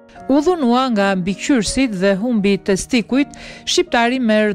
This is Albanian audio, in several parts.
U dhunua nga mbikëqyrësit dhe humbi testikujt, shqiptari merr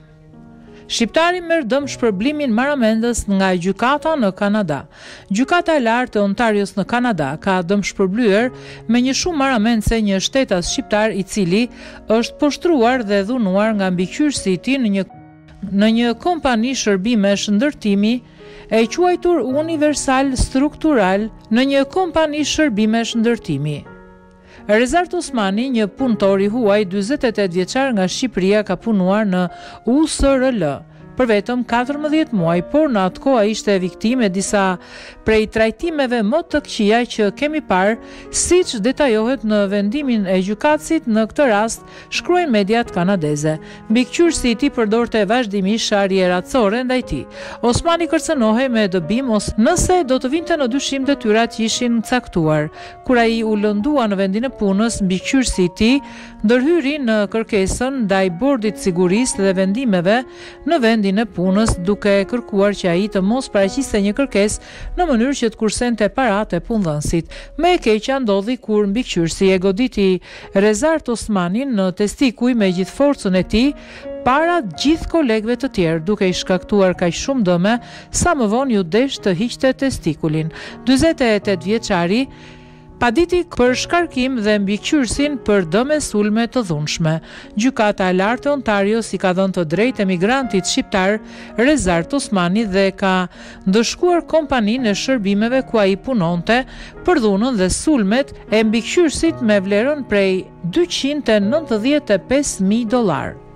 dëm shpërblimin marramendës nga gjykata në Kanada. Gjykata e lartë e Ontarios në Kanada ka dëm shpërblyer me një shumë marramendse një shtetas shqiptar i cili është poshtruar dhe dhunuar nga mbikëqyrësi i tij në një kompani shërbimesh ndërtimi e quajtur Universal Struktural në një kompani shërbimesh ndërtimi. Rezart Osmani, një punëtor i huaj 48 vjeçar nga Shqipëria, ka punuar në USRL për vetëm 14 muaj, por në atë kohë ai ishte viktimë e disa prej trajtimeve më të këqija që kemi parë, siç detajohet në vendimin e gjykatësit. Në këtë rast, shkruajnë mediat kanadeze. Mbikëqyrësi i tij përdorte vazhdimisht sharje racore ndaj tij. Osmani kërcënohej me dëbim nëse do të vinte në dyshim detyrat që ishin caktuar. Kur ai u lëndua në vendin e punës, mbikëqyrësi i tij ndërhyri në kërkesën ndaj bordit sigurisë dhe vendimeve në vendin e punës, duke kërkuar që ai të mos paraqiste një kërkesë në mënyrë që të kursente paratë e punëdhënësit. Më e keqja ndodhi kur mbikëqyrësi e goditi Rezart Osmanin në testikuj me gjithë forcën e tij para gjithë kolegëve të tjerë, duke i shkaktuar kaq shumë dëme sa më vonë ju desh të hiqte testikulin. 48 vjeçari paditi për shkarkim dhe mbikëqyrësin për dëme sulme të dhunshme. Gjykata e lartë e Ontarios i ka dhënë të drejtë emigrantit shqiptar Rezart Osmani dhe ka ndëshkuar kompaninë e shërbimeve ku ai punonte për dhunën dhe sulmet e mbikëqyrësit me vlerën prej $295.000.